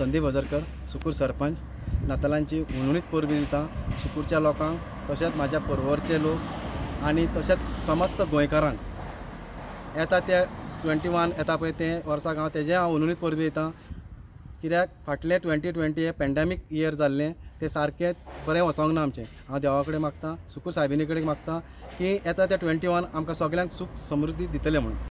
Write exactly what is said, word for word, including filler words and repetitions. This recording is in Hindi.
संदीप हजरकर, सुकूर सरपंच. नातालांची उणीत परबी दिता सुकूरच्या लोकांक, तशेंच म्हाज्या परवरचे लोक आनी तशेंच समस्त गोंयकारांक येता ते ट्वेंटी वन येता पळय ते वर्साक हांव तेजें हांव उणीत परबी दिता. कित्याक फाटलें ट्वेंटी ट्वेंटी हें पॅन्डेमीक इयर जाल्लें तें सारकें बरें वचोंक ना आमचें. हांव देवा कडेन मागतां, सुकूर सायबिणी कडेन मागतां की येता त्या ट्वेंटी वन आमकां सगळ्यांक सूख समृद्धी दितलें म्हणून.